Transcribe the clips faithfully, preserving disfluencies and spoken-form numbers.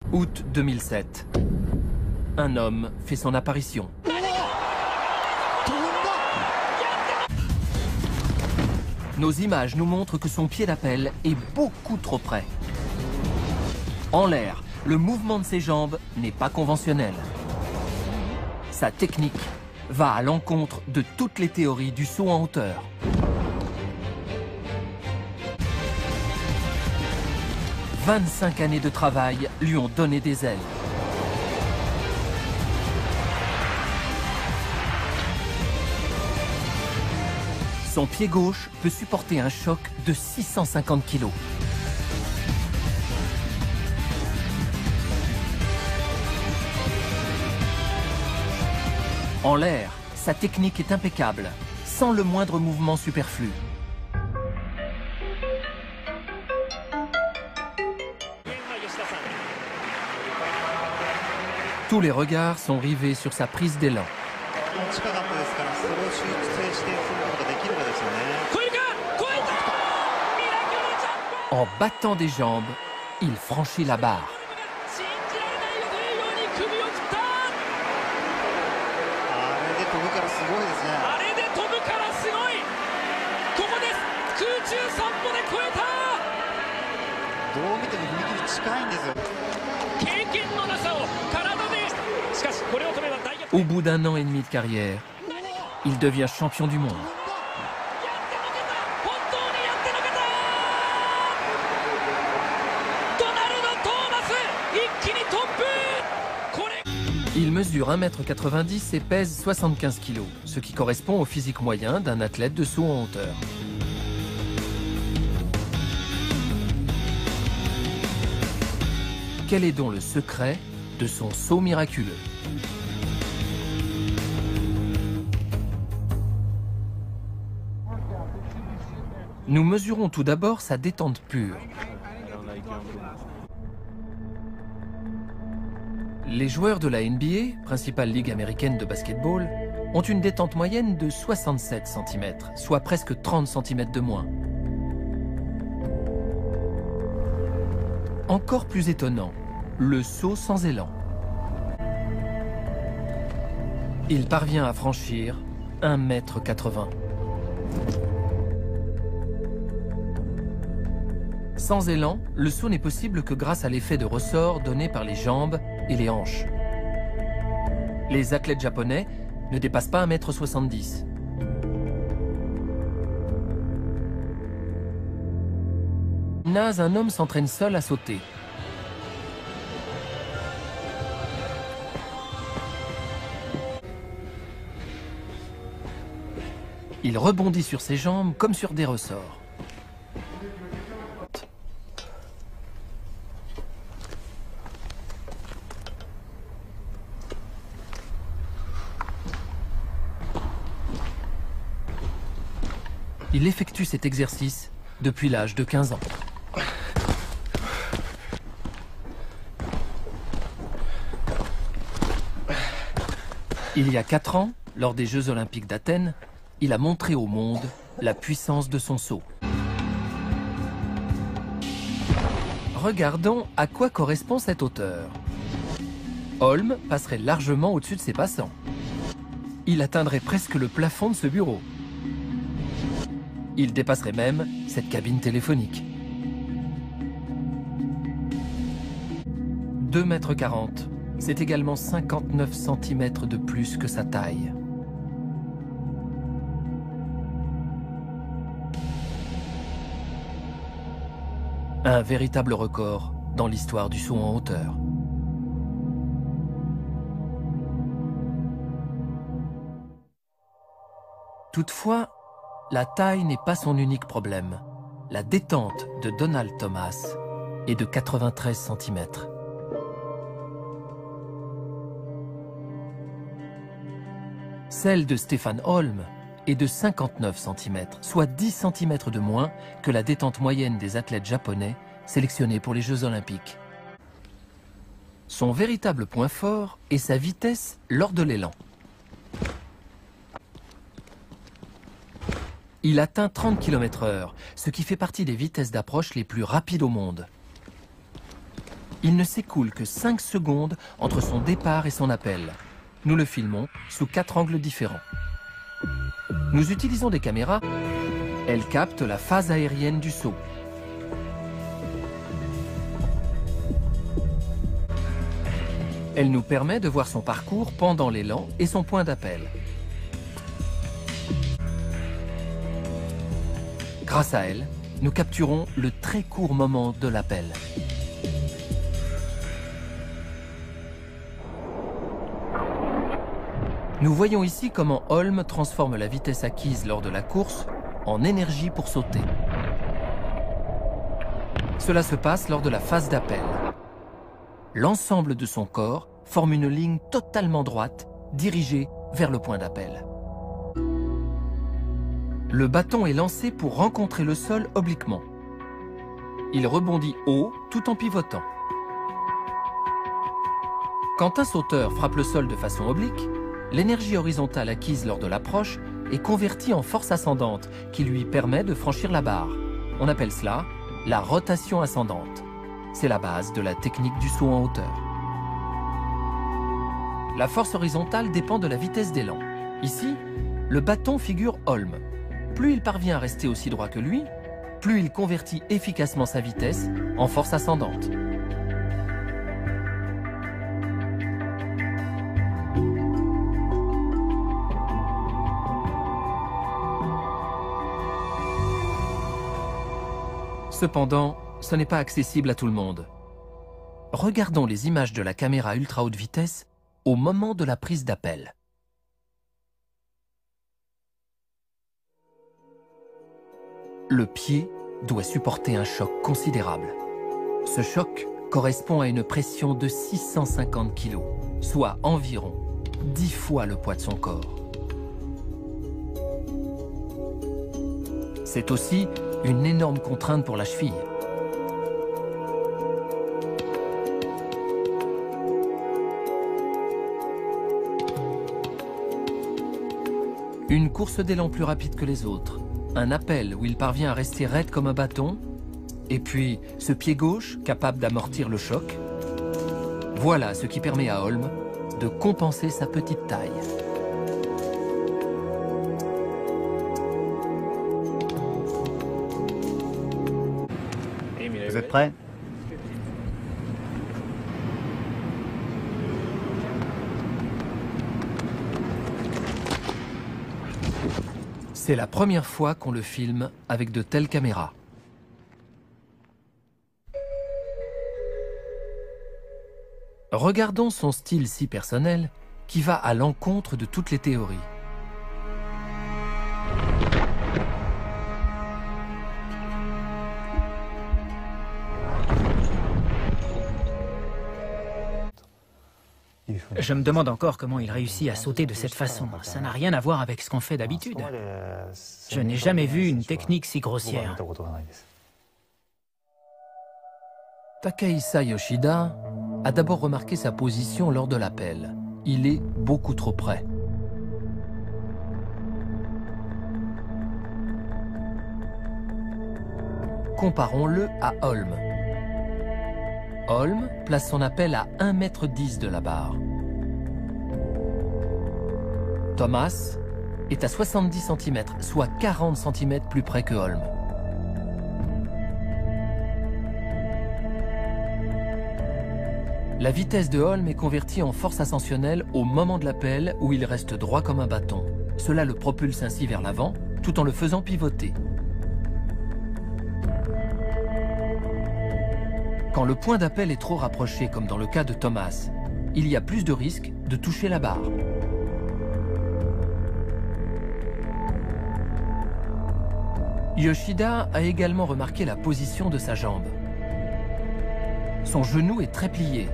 août deux mille sept. Un homme fait son apparition. Nos images nous montrent que son pied d'appel est beaucoup trop près. En l'air, le mouvement de ses jambes n'est pas conventionnel. Sa technique va à l'encontre de toutes les théories du saut en hauteur. vingt-cinq années de travail lui ont donné des ailes. Son pied gauche peut supporter un choc de six cent cinquante kilos. En l'air, sa technique est impeccable, sans le moindre mouvement superflu. Tous les regards sont rivés sur sa prise d'élan. En battant des jambes, il franchit la barre. Au bout d'un an et demi de carrière, il devient champion du monde. Il mesure un mètre quatre-vingt-dix et pèse soixante-quinze kilos, ce qui correspond au physique moyen d'un athlète de saut en hauteur. Quel est donc le secret de son saut miraculeux? Nous mesurons tout d'abord sa détente pure. Les joueurs de la N B A, principale ligue américaine de basketball, ont une détente moyenne de soixante-sept centimètres, soit presque trente centimètres de moins. Encore plus étonnant, le saut sans élan. Il parvient à franchir un mètre quatre-vingts. Sans élan, le saut n'est possible que grâce à l'effet de ressort donné par les jambes et les hanches. Les athlètes japonais ne dépassent pas un mètre soixante-dix. Naz, un homme s'entraîne seul à sauter. Il rebondit sur ses jambes comme sur des ressorts. Il effectue cet exercice depuis l'âge de quinze ans. Il y a quatre ans, lors des Jeux Olympiques d'Athènes, il a montré au monde la puissance de son saut. Regardons à quoi correspond cette hauteur. Holm passerait largement au-dessus de ses passants. Il atteindrait presque le plafond de ce bureau. Il dépasserait même cette cabine téléphonique. deux mètres quarante, c'est également cinquante-neuf centimètres de plus que sa taille. Un véritable record dans l'histoire du saut en hauteur. Toutefois, la taille n'est pas son unique problème. La détente de Donald Thomas est de quatre-vingt-treize centimètres. Celle de Stefan Holm est de cinquante-neuf centimètres, soit dix centimètres de moins que la détente moyenne des athlètes japonais sélectionnés pour les Jeux Olympiques. Son véritable point fort est sa vitesse lors de l'élan. Il atteint trente kilomètres heure, ce qui fait partie des vitesses d'approche les plus rapides au monde. Il ne s'écoule que cinq secondes entre son départ et son appel. Nous le filmons sous quatre angles différents. Nous utilisons des caméras. Elles captent la phase aérienne du saut. Elle nous permet de voir son parcours pendant l'élan et son point d'appel. Grâce à elle, nous capturons le très court moment de l'appel. Nous voyons ici comment Holm transforme la vitesse acquise lors de la course en énergie pour sauter. Cela se passe lors de la phase d'appel. L'ensemble de son corps forme une ligne totalement droite, dirigée vers le point d'appel. Le bâton est lancé pour rencontrer le sol obliquement. Il rebondit haut tout en pivotant. Quand un sauteur frappe le sol de façon oblique, l'énergie horizontale acquise lors de l'approche est convertie en force ascendante qui lui permet de franchir la barre. On appelle cela la rotation ascendante. C'est la base de la technique du saut en hauteur. La force horizontale dépend de la vitesse d'élan. Ici, le bâton figure Holm. Plus il parvient à rester aussi droit que lui, plus il convertit efficacement sa vitesse en force ascendante. Cependant, ce n'est pas accessible à tout le monde. Regardons les images de la caméra ultra haute vitesse au moment de la prise d'appel. Le pied doit supporter un choc considérable. Ce choc correspond à une pression de six cent cinquante kilos, soit environ dix fois le poids de son corps. C'est aussi une énorme contrainte pour la cheville. Une course d'élan plus rapide que les autres, un appel où il parvient à rester raide comme un bâton, et puis ce pied gauche capable d'amortir le choc. Voilà ce qui permet à Holm de compenser sa petite taille. Vous êtes prêts? C'est la première fois qu'on le filme avec de telles caméras. Regardons son style si personnel qui va à l'encontre de toutes les théories. Je me demande encore comment il réussit à sauter de cette façon. Ça n'a rien à voir avec ce qu'on fait d'habitude. Je n'ai jamais vu une technique si grossière. Takahisa Yoshida a d'abord remarqué sa position lors de l'appel. Il est beaucoup trop près. Comparons-le à Holm. Holm place son appel à un mètre dix de la barre. Thomas est à soixante-dix centimètres, soit quarante centimètres plus près que Holm. La vitesse de Holm est convertie en force ascensionnelle au moment de l'appel où il reste droit comme un bâton. Cela le propulse ainsi vers l'avant, tout en le faisant pivoter. Quand le point d'appel est trop rapproché, comme dans le cas de Thomas, il y a plus de risque de toucher la barre. Yoshida a également remarqué la position de sa jambe. Son genou est très plié.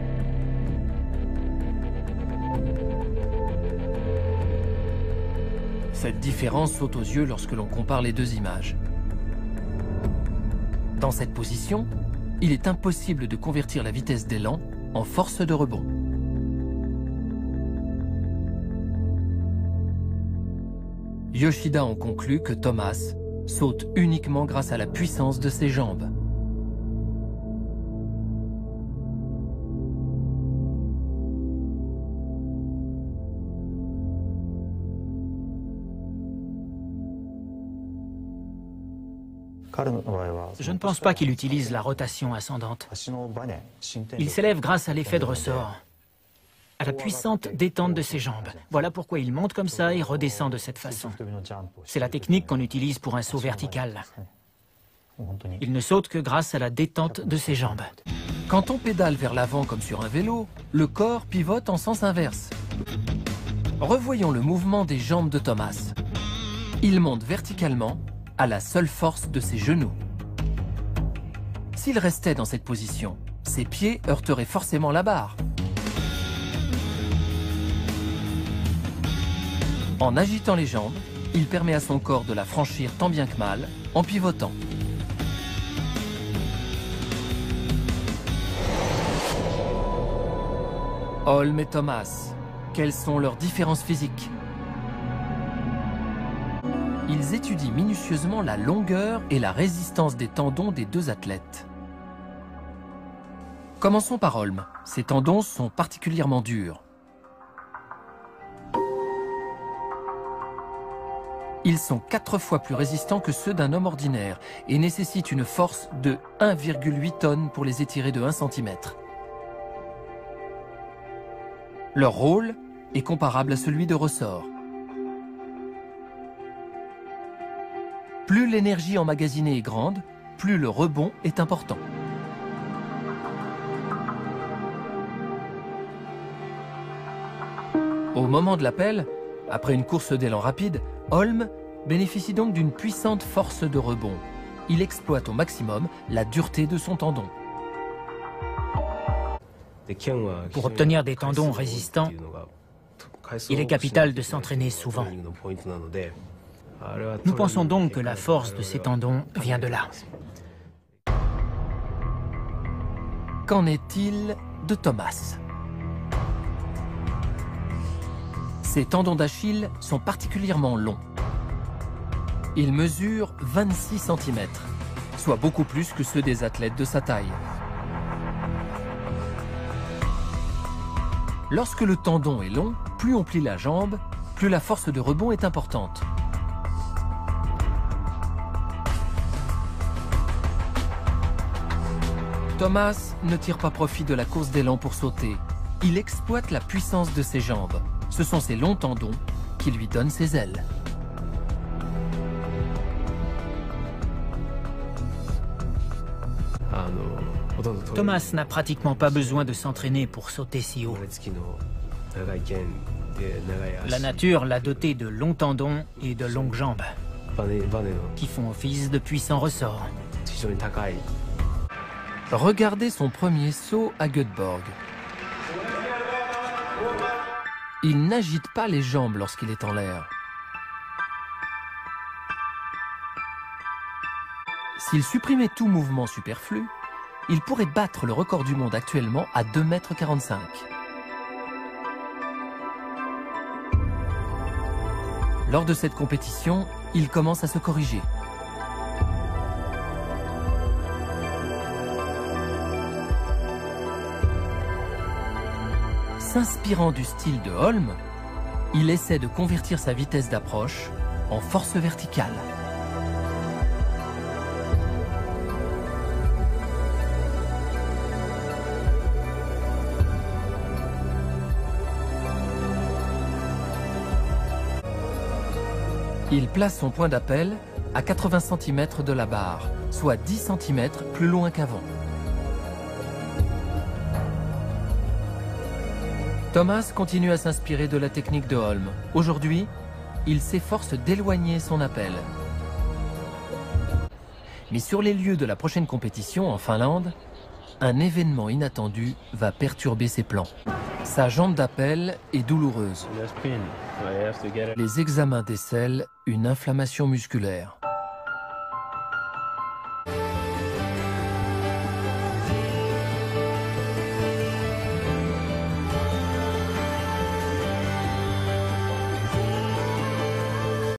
Cette différence saute aux yeux lorsque l'on compare les deux images. Dans cette position, il est impossible de convertir la vitesse d'élan en force de rebond. Yoshida en conclut que Thomas saute uniquement grâce à la puissance de ses jambes. Je ne pense pas qu'il utilise la rotation ascendante. Il s'élève grâce à l'effet de ressort, à la puissante détente de ses jambes. Voilà pourquoi il monte comme ça et redescend de cette façon. C'est la technique qu'on utilise pour un saut vertical. Il ne saute que grâce à la détente de ses jambes. Quand on pédale vers l'avant comme sur un vélo, le corps pivote en sens inverse. Revoyons le mouvement des jambes de Thomas. Il monte verticalement à la seule force de ses genoux. S'il restait dans cette position, ses pieds heurteraient forcément la barre. En agitant les jambes, il permet à son corps de la franchir tant bien que mal en pivotant. Holm et Thomas, quelles sont leurs différences physiques? Ils étudient minutieusement la longueur et la résistance des tendons des deux athlètes. Commençons par Holm. Ses tendons sont particulièrement durs. Ils sont quatre fois plus résistants que ceux d'un homme ordinaire et nécessitent une force de un virgule huit tonnes pour les étirer de un centimètre. Leur rôle est comparable à celui de ressort. Plus l'énergie emmagasinée est grande, plus le rebond est important. Au moment de l'appel, après une course d'élan rapide, Holm bénéficie donc d'une puissante force de rebond. Il exploite au maximum la dureté de son tendon. Pour obtenir des tendons résistants, il est capital de s'entraîner souvent. Nous pensons donc que la force de ces tendons vient de là. Qu'en est-il de Thomas? Ses tendons d'Achille sont particulièrement longs. Ils mesurent vingt-six centimètres, soit beaucoup plus que ceux des athlètes de sa taille. Lorsque le tendon est long, plus on plie la jambe, plus la force de rebond est importante. Thomas ne tire pas profit de la course d'élan pour sauter. Il exploite la puissance de ses jambes. Ce sont ses longs tendons qui lui donnent ses ailes. Thomas n'a pratiquement pas besoin de s'entraîner pour sauter si haut. La nature l'a doté de longs tendons et de longues jambes, qui font office de puissants ressorts. Regardez son premier saut à Göteborg. Il n'agite pas les jambes lorsqu'il est en l'air. S'il supprimait tout mouvement superflu, il pourrait battre le record du monde actuellement à deux mètres quarante-cinq. Lors de cette compétition, il commence à se corriger. S'inspirant du style de Holm, il essaie de convertir sa vitesse d'approche en force verticale. Il place son point d'appel à quatre-vingts centimètres de la barre, soit dix centimètres plus loin qu'avant. Thomas continue à s'inspirer de la technique de Holm. Aujourd'hui, il s'efforce d'éloigner son appel. Mais sur les lieux de la prochaine compétition en Finlande, un événement inattendu va perturber ses plans. Sa jambe d'appel est douloureuse. Les examens décèlent une inflammation musculaire.